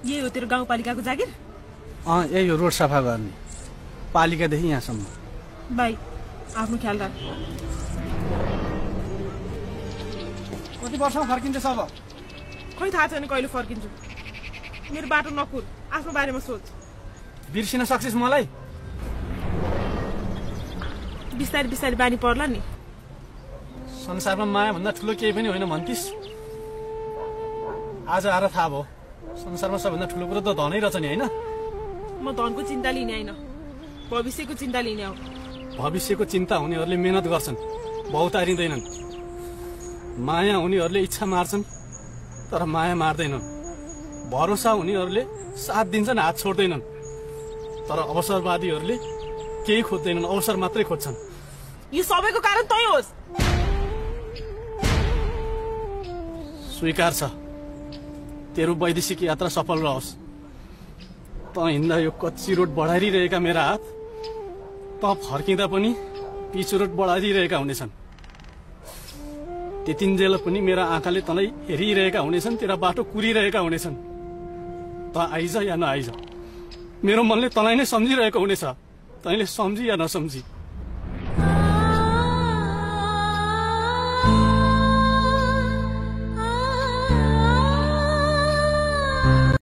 यही हो तेरो गाउँपालिकाको जागिर? यही हो रोड सफा गर्ने, पालिकादेखि यहाँसम्म। भाइ आफ्नो ख्याल राख। कति वर्षमा फर्किन्छ अब? खै थाहा छैन कहिले फर्किन्छु। मेरो बाटो नकुर, आफ्नो बारेमा सोच। बिर्सिन सक्छस् मलाई? बिस्तारै बिस्तारै बानी पर्ला नि। संसारमा माया भन्दा ठुलो केही पनि होइन भन्थिस्। आज आएर थाहा भयो संसारमा सबभन्दा ठुलो कुरो त धनै रहेछ नि, होइन? म धनको चिन्ता लिने होइन, भविष्यको चिन्ता लिने हो। भविष्यको चिन्ता हुनेहरूले मेहनत गर्छन्, बहुतारिँदैनन्। माया हुनेहरूले इच्छा मार्छन् तर माया मार्दैनन्। भरोसा हुनेहरूले साथ दिन्छन्, हात छोड्दैनन्। तर अवसरवादीहरूले केही खोज्दैनन्, अवसर मात्रै खोज्छन्। यो सबैको कारण तै होस्। स्वीकार छ, तेरो वैदेशिक यात्रा सफल रहोस्। त हिँड्दा यो कच्ची रोड बढाइरहेका मेरा हात त फर्किँदा पनि पिचो रोड बढाइरहेका हुनेछन्। त्यतिन्जेल पनि मेरा आँखाले तँलाई हेरिरहेका हुनेछन्, तेरा बाटो कुरिरहेका हुनेछन्। त आइज या नआइज, मेरो मनले तँलाई नै सम्झिरहेको हुनेछ, तैँले सम्झी या नसम्झी।